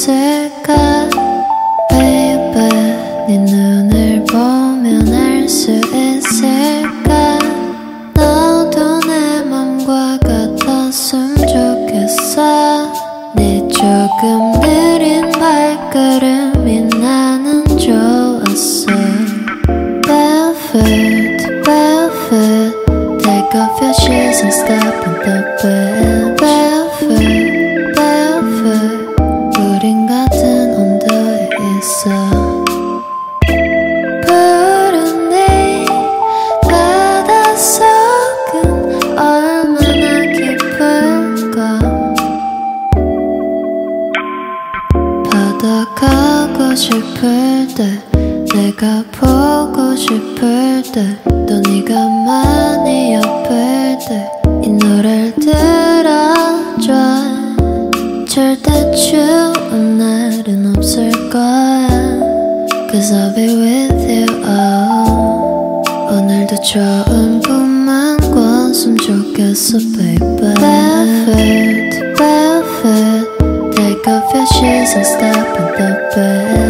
있을까 baby 네 눈을 보면 알 수 있을까 너도 내 맘과 같았으면 좋겠어 네 조금 느린 발걸음이 나는 좋았어 Barefoot, barefoot Take off your shoes and step in the bed Barefoot, barefoot 우린 같은 온도에 있어 푸른 네 바닷속은 얼마나 깊을까 바다 가고 싶을 때 내가 보고 싶을 때 또 네가 많이 아플 때 이 노래를 들어줘 절대 추운 날은 없을 거야 Cause I'll be with you oh. 오늘도 좋은 꿈만 꿨으면 좋겠어 baby Barefoot, barefoot Take off your shoes and step in the bed